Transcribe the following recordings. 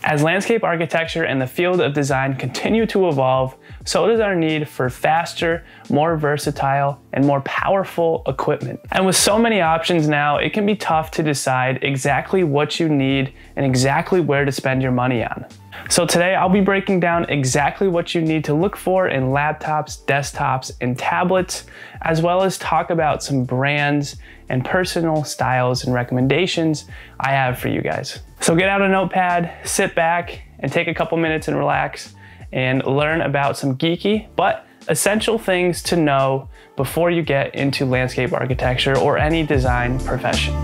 As landscape architecture and the field of design continue to evolve, so does our need for faster, more versatile, and more powerful equipment. And with so many options now, it can be tough to decide exactly what you need and exactly where to spend your money on. So today I'll be breaking down exactly what you need to look for in laptops, desktops, and tablets, as well as talk about some brands and personal styles and recommendations I have for you guys. So get out a notepad, sit back, and take a couple minutes and relax and learn about some geeky but essential things to know before you get into landscape architecture or any design profession.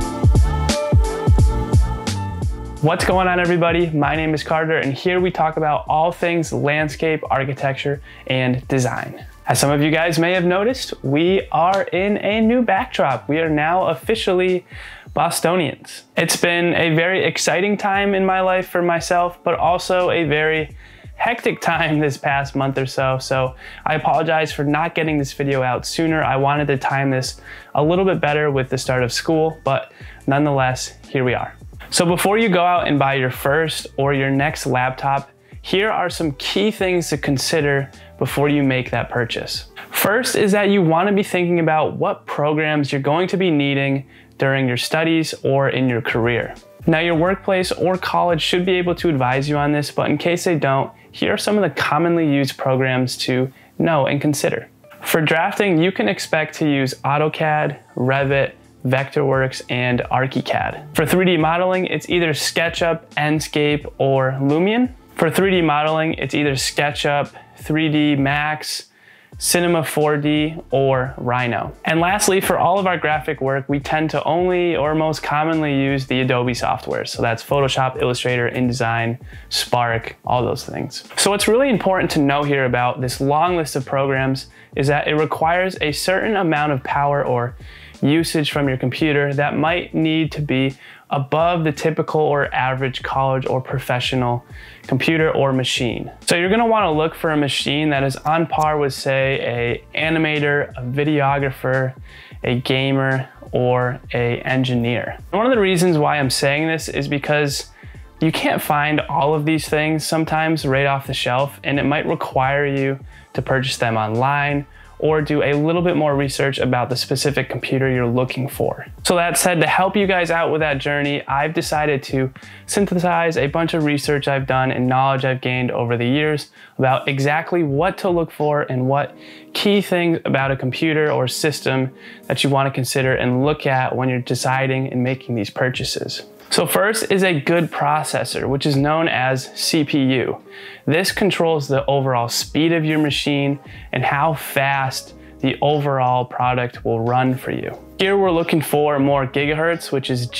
What's going on, everybody? My name is Carter, and here we talk about all things landscape architecture and design. As some of you guys may have noticed, we are in a new backdrop. We are now officially Bostonians. It's been a very exciting time in my life for myself, but also a very hectic time this past month or so. So I apologize for not getting this video out sooner. I wanted to time this a little bit better with the start of school, but nonetheless, here we are. So before you go out and buy your first or your next laptop, here are some key things to consider before you make that purchase. First is that you want to be thinking about what programs you're going to be needing during your studies or in your career. Now, your workplace or college should be able to advise you on this, but in case they don't, here are some of the commonly used programs to know and consider. For drafting, you can expect to use AutoCAD, Revit, Vectorworks, and ArchiCAD. For 3D modeling, it's either SketchUp, Enscape, or Lumion. For 3D modeling, it's either SketchUp, 3D Max, Cinema 4D, or Rhino. And lastly, for all of our graphic work, we tend to only or most commonly use the Adobe software. So that's Photoshop, Illustrator, InDesign, Spark, all those things. So what's really important to know here about this long list of programs is that it requires a certain amount of power or usage from your computer that might need to be above the typical or average college or professional computer or machine. So you're gonna wanna look for a machine that is on par with, say, an animator, a videographer, a gamer, or an engineer. One of the reasons why I'm saying this is because you can't find all of these things sometimes right off the shelf, and it might require you to purchase them online or do a little bit more research about the specific computer you're looking for. So that said, to help you guys out with that journey, I've decided to synthesize a bunch of research I've done and knowledge I've gained over the years about exactly what to look for and what key things about a computer or system that you want to consider and look at when you're deciding and making these purchases. So first is a good processor, which is known as CPU. This controls the overall speed of your machine and how fast the overall product will run for you. Here we're looking for more gigahertz, which is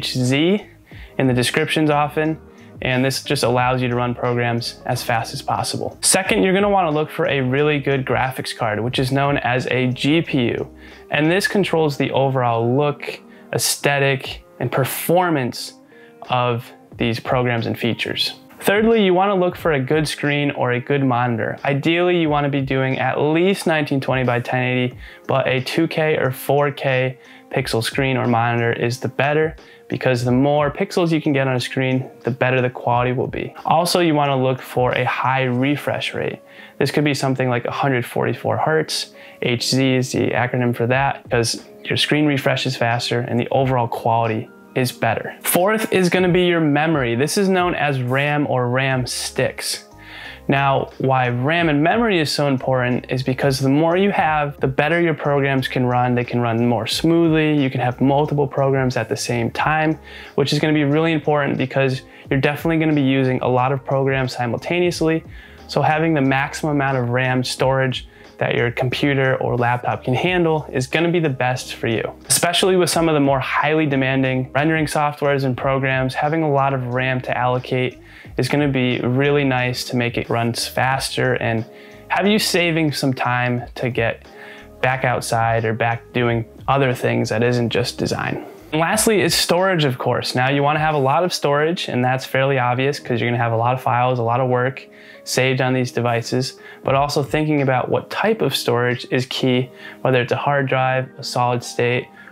GHz in the descriptions often, and this just allows you to run programs as fast as possible. Second, you're gonna wanna look for a really good graphics card, which is known as a GPU, and this controls the overall look, aesthetic, and performance of these programs and features. Thirdly, you want to look for a good screen or a good monitor. Ideally, you want to be doing at least 1920 by 1080, but a 2K or 4K pixel screen or monitor is the better, because the more pixels you can get on a screen, the better the quality will be. Also, you want to look for a high refresh rate. This could be something like 144 Hertz. HZ is the acronym for that, because your screen refreshes faster and the overall quality is better. Fourth is going to be your memory. This is known as RAM or RAM sticks. Now, why RAM and memory is so important is because the more you have, the better your programs can run. They can run more smoothly. You can have multiple programs at the same time, which is going to be really important because you're definitely going to be using a lot of programs simultaneously. So having the maximum amount of RAM storage that your computer or laptop can handle is going to be the best for you. Especially with some of the more highly demanding rendering softwares and programs, having a lot of RAM to allocate is going to be really nice to make it run faster and have you saving some time to get back outside or back doing other things that isn't just design. And lastly is storage, of course. Now you want to have a lot of storage, and that's fairly obvious because you're going to have a lot of files, a lot of work saved on these devices, but also thinking about what type of storage is key, whether it's a hard drive, a solid state,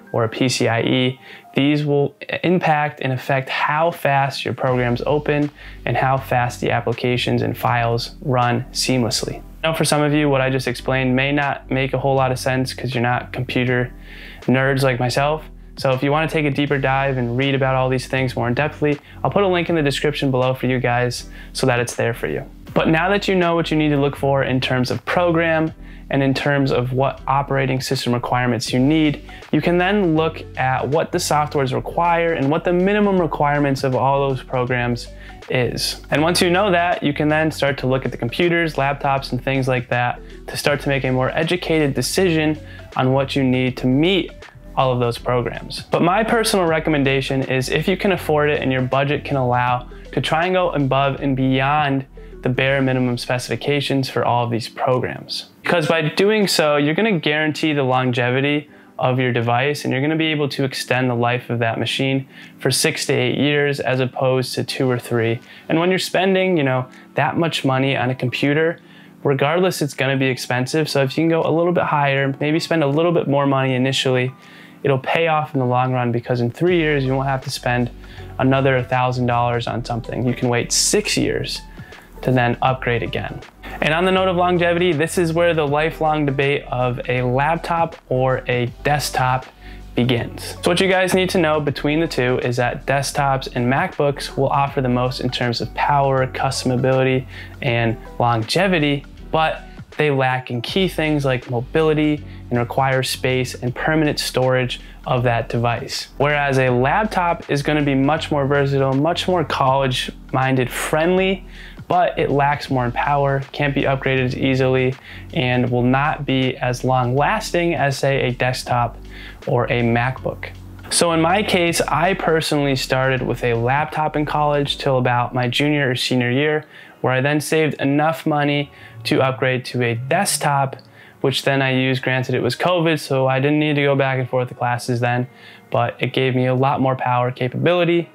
or a PCIe. These will impact and affect how fast your programs open and how fast the applications and files run seamlessly. Now, for some of you, what I just explained may not make a whole lot of sense because you're not computer nerds like myself. So if you want to take a deeper dive and read about all these things more in-depthly, I'll put a link in the description below for you guys so that it's there for you. But now that you know what you need to look for in terms of program and in terms of what operating system requirements you need, you can then look at what the softwares require and what the minimum requirements of all those programs is. And once you know that, you can then start to look at the computers, laptops, and things like that to start to make a more educated decision on what you need to meet all of those programs. But my personal recommendation is, if you can afford it and your budget can allow, to try and go above and beyond the bare minimum specifications for all of these programs. Because by doing so, you're going to guarantee the longevity of your device, and you're going to be able to extend the life of that machine for 6 to 8 years as opposed to 2 or 3. And when you're spending, that much money on a computer, regardless, it's going to be expensive. So if you can go a little bit higher, maybe spend a little bit more money initially, it'll pay off in the long run, because in 3 years, you won't have to spend another $1,000 on something. You can wait 6 years to then upgrade again. And on the note of longevity, this is where the lifelong debate of a laptop or a desktop begins. So what you guys need to know between the two is that desktops and MacBooks will offer the most in terms of power, customability, and longevity, but they lack in key things like mobility and require space and permanent storage of that device. Whereas a laptop is going to be much more versatile, much more college-minded friendly, but it lacks more in power, can't be upgraded as easily, and will not be as long lasting as, say, a desktop or a MacBook. So in my case, I personally started with a laptop in college till about my junior or senior year, where I then saved enough money to upgrade to a desktop, which then I used. Granted, it was COVID, so I didn't need to go back and forth to classes then, but it gave me a lot more power capability.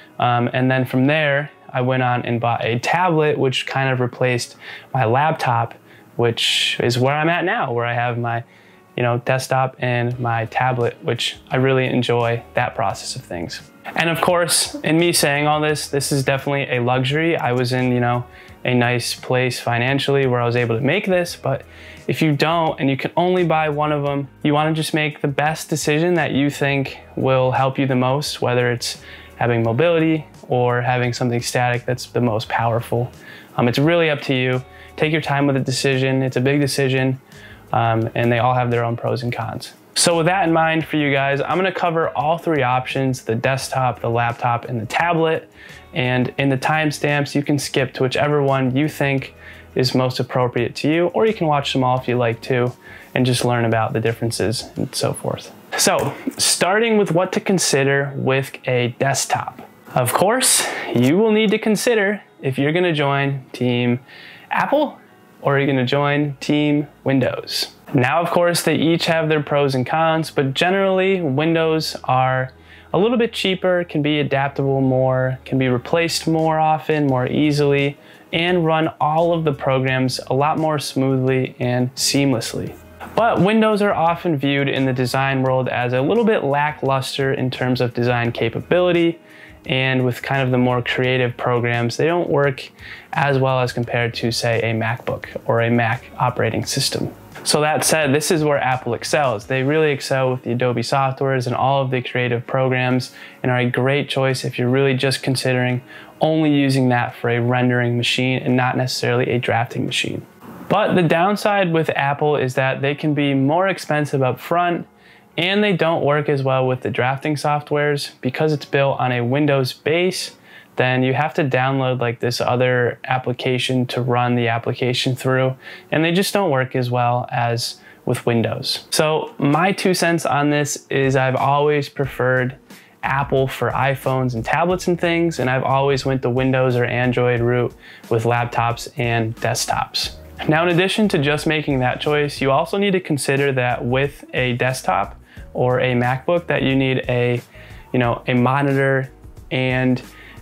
And then from there, I went on and bought a tablet, which kind of replaced my laptop, which is where I'm at now, where I have my desktop and my tablet, which I really enjoy that process of things. And of course, in me saying all this, this is definitely a luxury. I was in, a nice place financially where I was able to make this, but if you don't and you can only buy one of them, you want to just make the best decision that you think will help you the most, whether it's having mobility or having something static that's the most powerful. It's really up to you. Take your time with the decision. It's a big decision, and they all have their own pros and cons. So with that in mind for you guys, I'm gonna cover all three options: the desktop, the laptop, and the tablet. And in the timestamps, you can skip to whichever one you think is most appropriate to you, or you can watch them all if you like to, and just learn about the differences and so forth. So starting with what to consider with a desktop. Of course, you will need to consider if you're gonna join Team Apple or you're gonna join Team Windows. Now, of course, they each have their pros and cons, but generally Windows are a little bit cheaper, can be adaptable more, can be replaced more often, more easily, and run all of the programs a lot more smoothly and seamlessly. But Windows are often viewed in the design world as a little bit lackluster in terms of design capability, and with kind of the more creative programs, they don't work as well as compared to, say, a MacBook or a Mac operating system. So that said, this is where Apple excels. They really excel with the Adobe softwares and all of the creative programs, and are a great choice if you're really just considering only using that for a rendering machine and not necessarily a drafting machine. But the downside with Apple is that they can be more expensive up front, and they don't work as well with the drafting softwares. Because it's built on a Windows base, then you have to download like this other application to run the application through, and they just don't work as well as with Windows. So my 2 cents on this is I've always preferred Apple for iPhones and tablets and things, and I've always went the Windows or Android route with laptops and desktops. Now, in addition to just making that choice, you also need to consider that with a desktop or a MacBook that you need a monitor and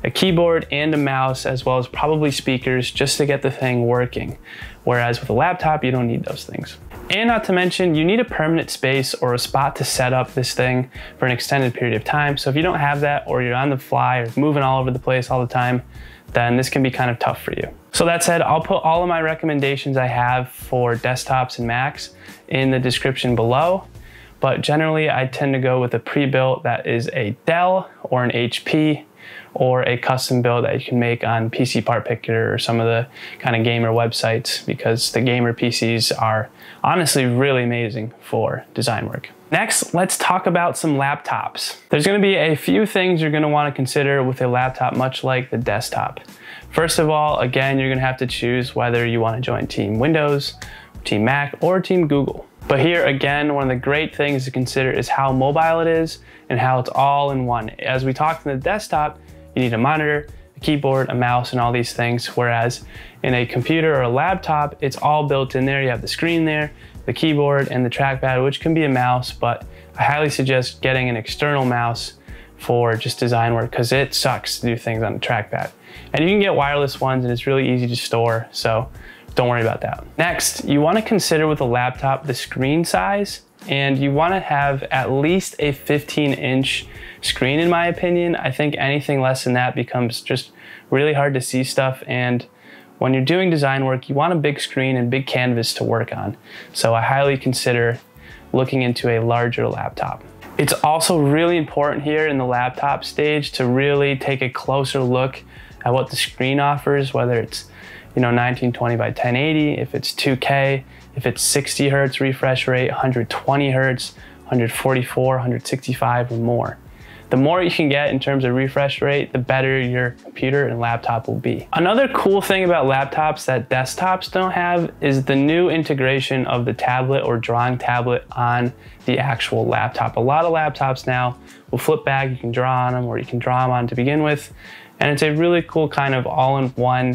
a keyboard and a mouse, as well as probably speakers, just to get the thing working. Whereas with a laptop, you don't need those things. And not to mention, you need a permanent space or a spot to set up this thing for an extended period of time. So if you don't have that, or you're on the fly or moving all over the place all the time, then this can be kind of tough for you. So that said, I'll put all of my recommendations I have for desktops and Macs in the description below. But generally, I tend to go with a pre-built that is a Dell or an HP, or a custom build that you can make on PC Part Picker or some of the kind of gamer websites, because the gamer PCs are honestly really amazing for design work. Next, let's talk about some laptops. There's gonna be a few things you're gonna wanna consider with a laptop, much like the desktop. First of all, again, you're gonna have to choose whether you wanna join Team Windows, Team Mac, or Team Google. But here again, one of the great things to consider is how mobile it is and how it's all in one. As we talked in the desktop, you need a monitor, a keyboard, a mouse, and all these things. Whereas in a computer or a laptop, it's all built in there. You have the screen there, the keyboard, and the trackpad, which can be a mouse, but I highly suggest getting an external mouse for just design work, because it sucks to do things on the trackpad. And you can get wireless ones, and it's really easy to store, so don't worry about that. Next, you want to consider with a laptop the screen size, and you want to have at least a 15-inch screen, in my opinion. I think anything less than that becomes just really hard to see stuff, and when you're doing design work, you want a big screen and big canvas to work on. So I highly consider looking into a larger laptop. It's also really important here in the laptop stage to really take a closer look at what the screen offers, whether it's 1920 by 1080, if it's 2K, if it's 60 hertz refresh rate, 120 hertz, 144, 165 or more. The more you can get in terms of refresh rate, the better your computer and laptop will be. Another cool thing about laptops that desktops don't have is the new integration of the tablet or drawing tablet on the actual laptop. A lot of laptops now will flip back, you can draw on them, or you can draw them on to begin with. And it's a really cool kind of all-in-one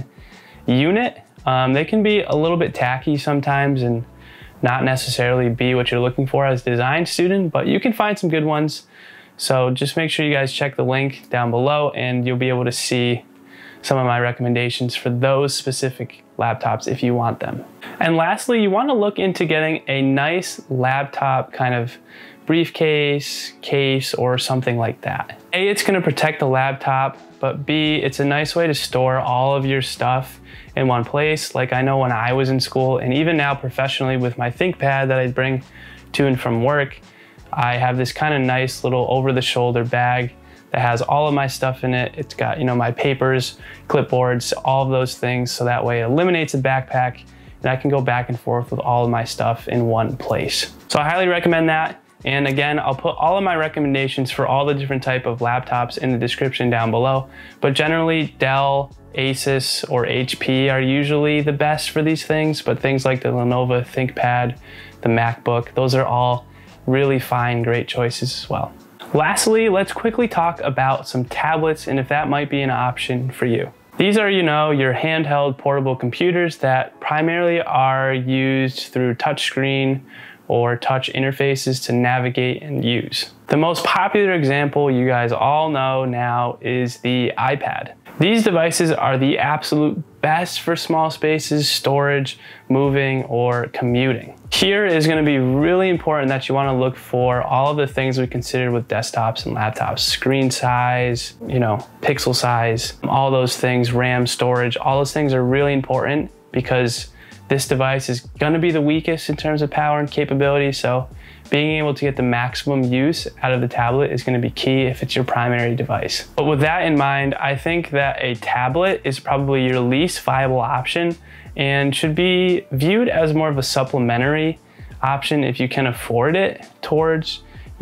unit. They can be a little bit tacky sometimes and not necessarily be what you're looking for as a design student, but you can find some good ones. So just make sure you guys check the link down below, and you'll be able to see some of my recommendations for those specific laptops if you want them. And lastly, you want to look into getting a nice laptop kind of briefcase, case, or something like that. A, it's going to protect the laptop, but B, it's a nice way to store all of your stuff in one place. Like I know when I was in school, and even now professionally with my ThinkPad that I bring to and from work, I have this kind of nice little over-the-shoulder bag that has all of my stuff in it. It's got, my papers, clipboards, all of those things, so that way it eliminates a backpack, and I can go back and forth with all of my stuff in one place. So I highly recommend that. And again, I'll put all of my recommendations for all the different type of laptops in the description down below. But generally, Dell, Asus, or HP are usually the best for these things, but things like the Lenovo ThinkPad, the MacBook, those are all really fine, great choices as well. Lastly, let's quickly talk about some tablets and if that might be an option for you. These are, your handheld portable computers that primarily are used through touchscreen or touch interfaces to navigate and use. The most popular example you guys all know now is the iPad. These devices are the absolute best for small spaces, storage, moving, or commuting. Here is going to be really important that you want to look for all of the things we consider with desktops and laptops. Screen size, pixel size, all those things, RAM, storage, all those things are really important because this device is going to be the weakest in terms of power and capability. So being able to get the maximum use out of the tablet is going to be key if it's your primary device. But with that in mind, I think that a tablet is probably your least viable option and should be viewed as more of a supplementary option if you can afford it towards,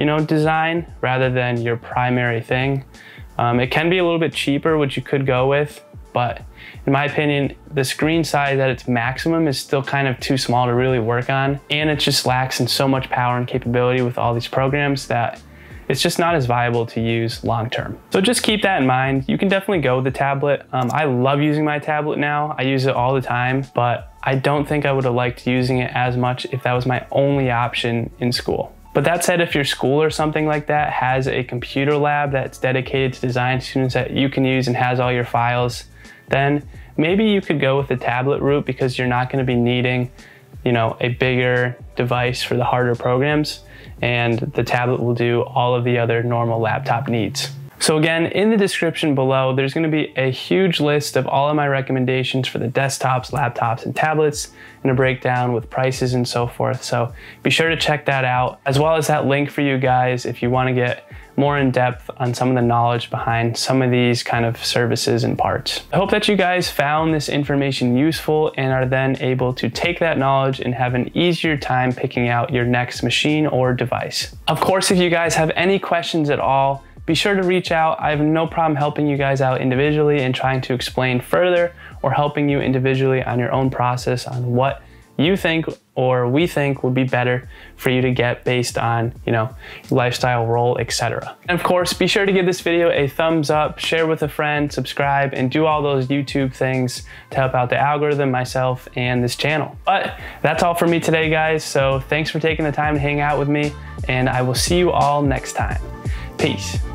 design rather than your primary thing. It can be a little bit cheaper, which you could go with, but in my opinion, the screen size at its maximum is still kind of too small to really work on, and it just lacks in so much power and capability with all these programs that it's just not as viable to use long term. So just keep that in mind. You can definitely go with the tablet. I love using my tablet now. I use it all the time, but I don't think I would have liked using it as much if that was my only option in school. But that said, if your school or something like that has a computer lab that's dedicated to design students that you can use and has all your files, then maybe you could go with the tablet route, because you're not going to be needing, you know, a bigger device for the harder programs, and the tablet will do all of the other normal laptop needs. So again, in the description below, there's going to be a huge list of all of my recommendations for the desktops, laptops, and tablets, and a breakdown with prices and so forth. So be sure to check that out, as well as that link for you guys if you want to get more in depth on some of the knowledge behind some of these kind of services and parts. I hope that you guys found this information useful and are then able to take that knowledge and have an easier time picking out your next machine or device. Of course, if you guys have any questions at all, be sure to reach out. I have no problem helping you guys out individually and trying to explain further, or helping you individually on your own process on what you think or we think would be better for you to get based on, you know, lifestyle, role, etc. And of course, be sure to give this video a thumbs up, share with a friend, subscribe, and do all those YouTube things to help out the algorithm, myself, and this channel. But that's all for me today, guys. So thanks for taking the time to hang out with me, and I will see you all next time. Peace.